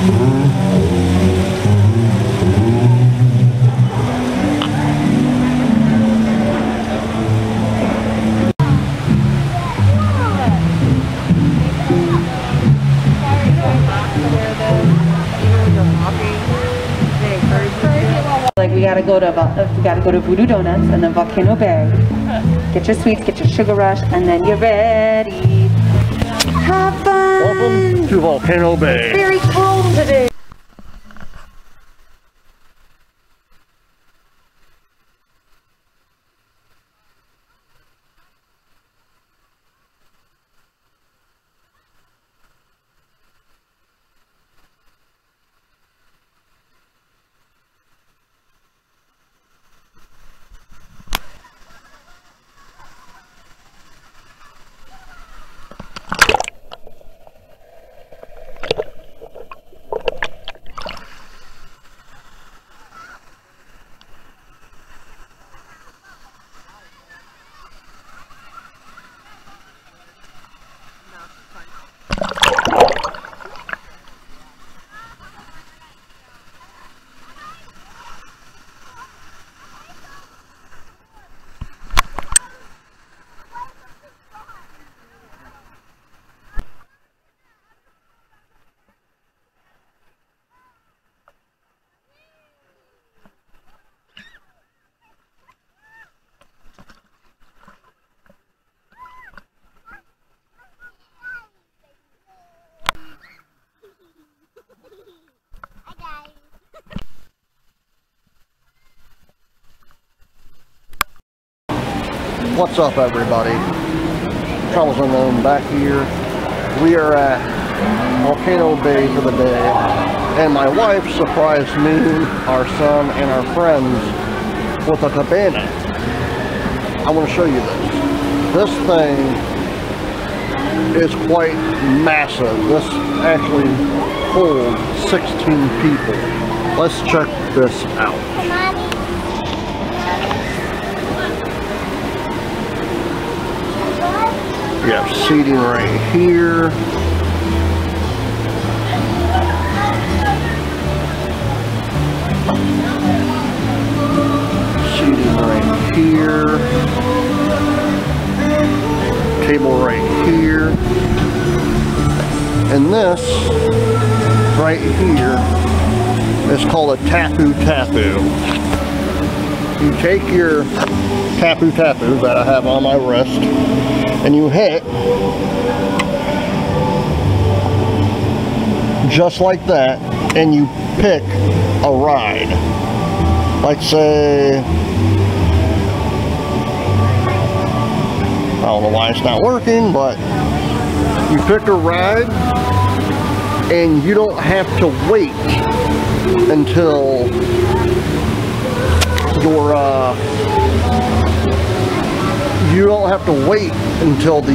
Like we gotta go to Voodoo Donuts and then Volcano Bay. Get your sweets, get your sugar rush, and then you're ready. Have fun. Welcome to Volcano Bay. It's very cold today. What's up, everybody? Charles Unknown back here. We are at Volcano Bay for the day, and my wife surprised me, our son, and our friends with a cabana. I want to show you this. This thing is quite massive. This actually holds 16 people. Let's check this out. We have seating right here. Seating right here. Table right here. And this right here is called a tapu tapu. You take your tapu tapu that I have on my wrist, and you hit just like that, and you pick a ride. Like, say, I don't know why it's not working, but you pick a ride and you don't have to wait until your you don't have to wait until the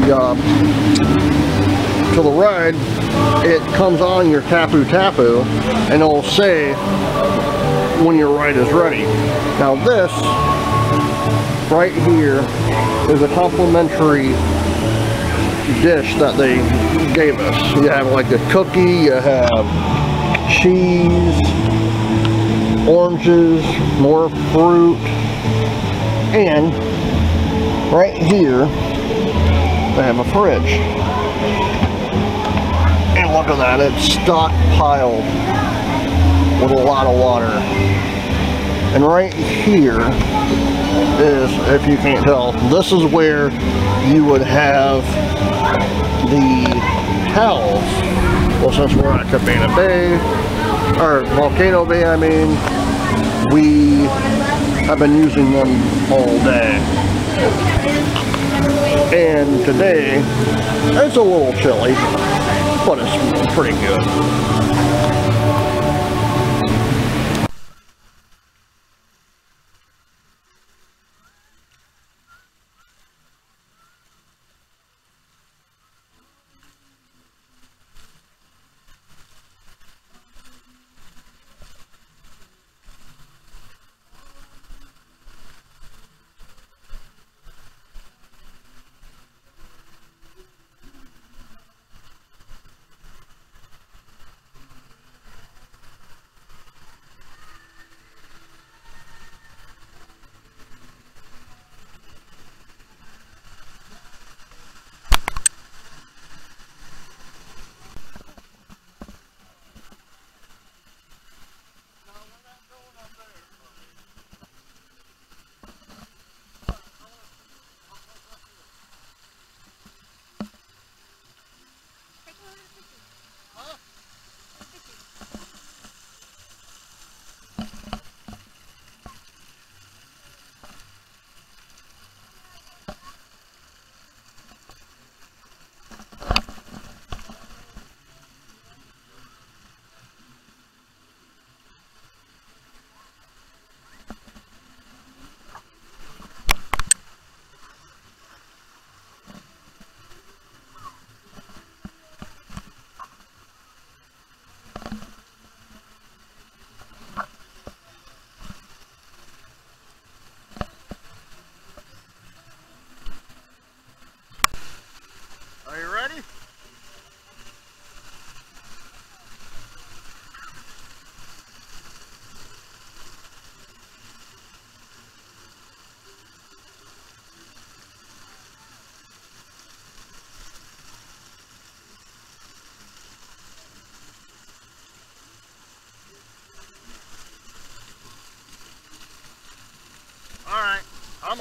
ride. It comes on your tapu tapu and it'll say when your ride is ready. Now this right here is a complimentary dish that they gave us. You have like a cookie, you have cheese, oranges, more fruit, and right here they have a fridge. And look at that, it's stockpiled with a lot of water. And right here is, if you can't tell, this is where you would have the towels. Well, since we're at Cabana Bay, or Volcano Bay, I mean, we have been using them all day. And today, it's a little chilly, but it's pretty good.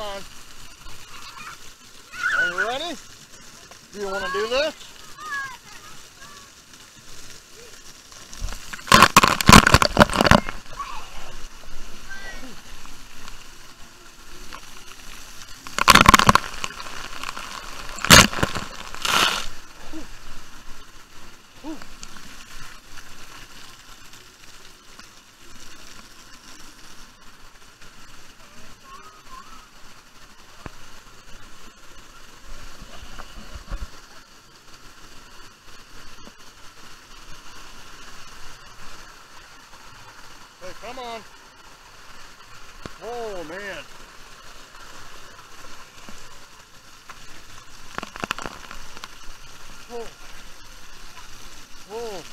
on. Are you ready? Do you want to do this? Hey, come on. Oh, man. Whoa. Whoa.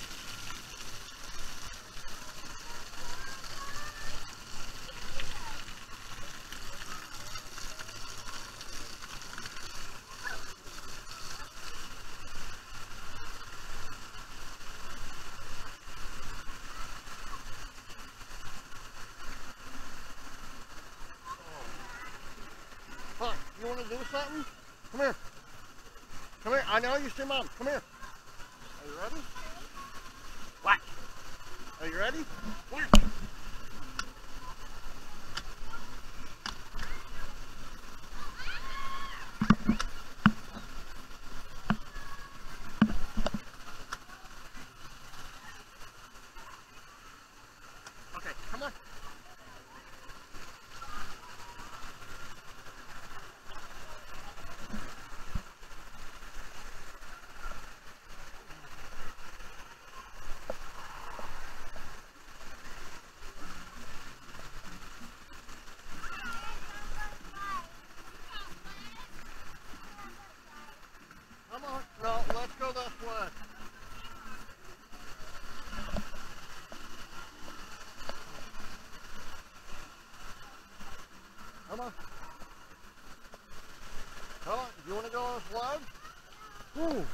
Huh, you want to do something? Come here. Come here. I know you see Mom. Come here. Are you ready? Watch. Are you ready? Watch. Okay, come on. Come on. No, let's go this way. Come on. Come on. You want to go on a slide? Woo.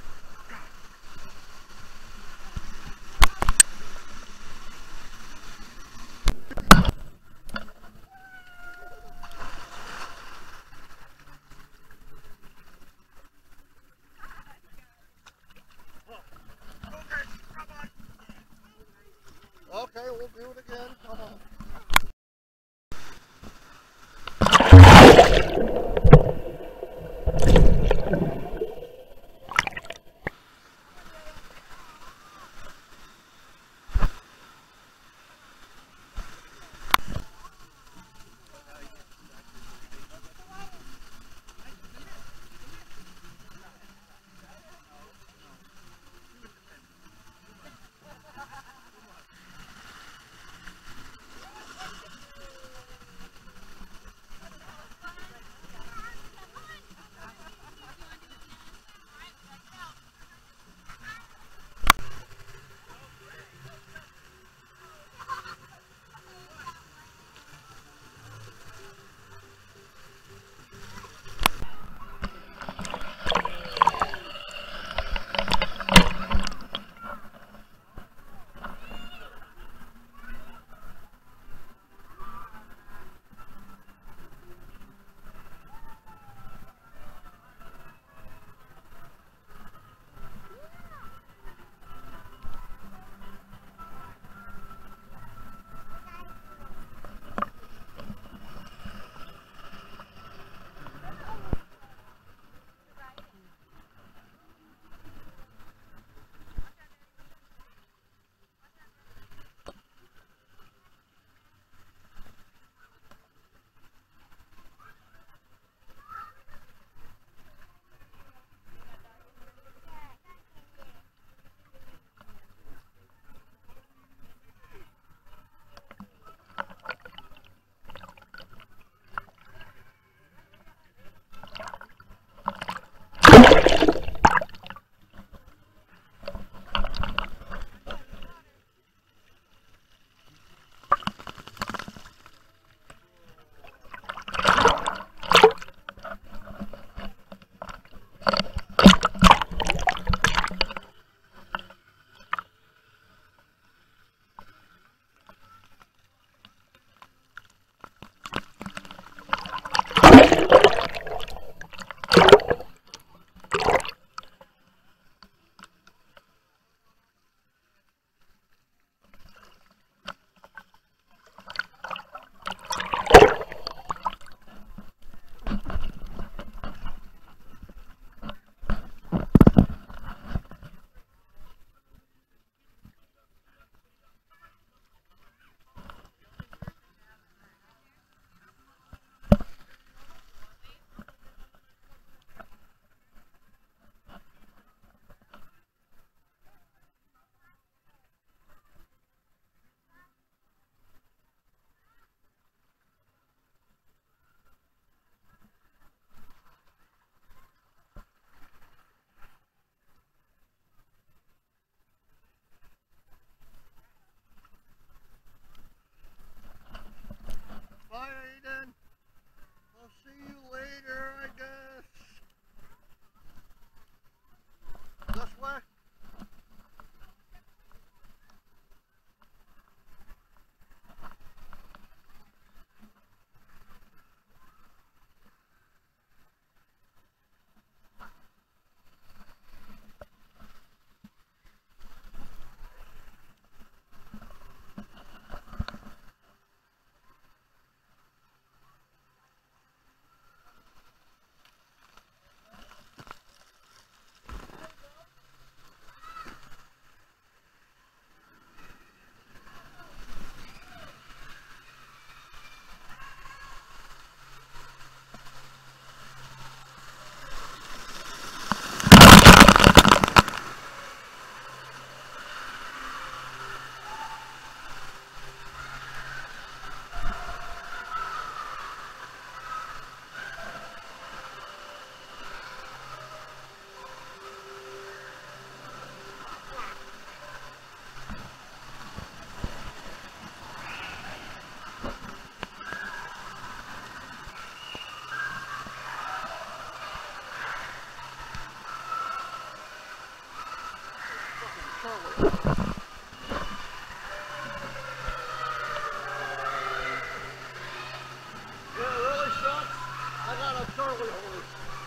Okay, we'll do it again. Come on. really sucks. I got a Charlie horse.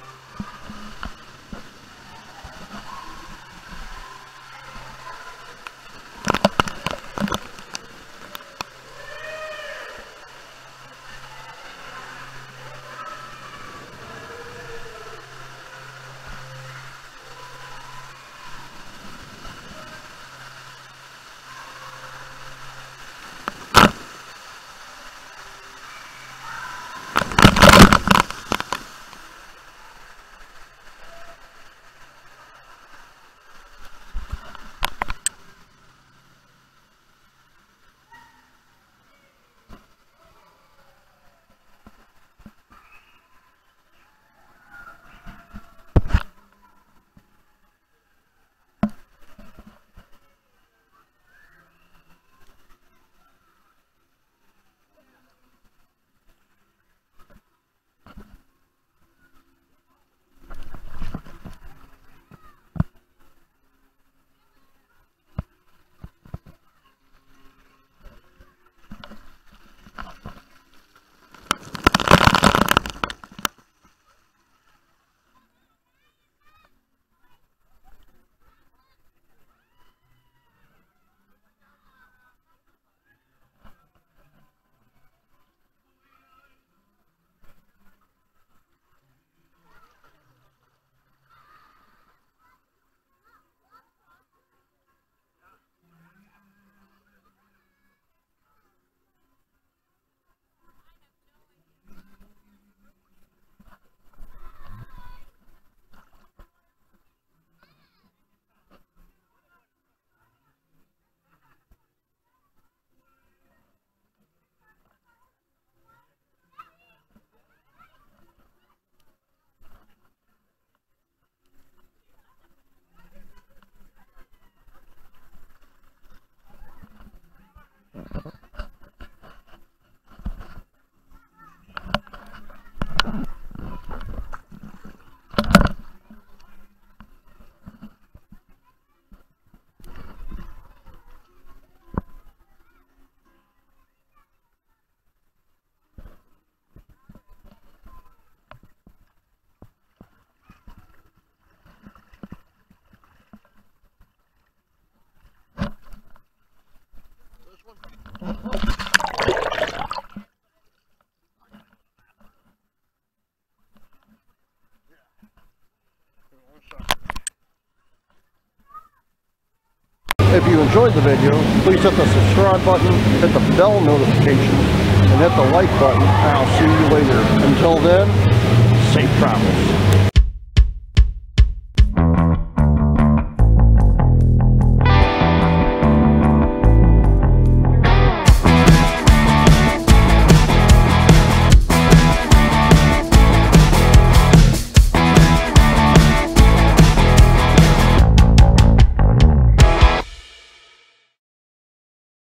If you enjoyed the video, please hit the subscribe button, hit the bell notification, and hit the like button, and I'll see you later. Until then, safe travels.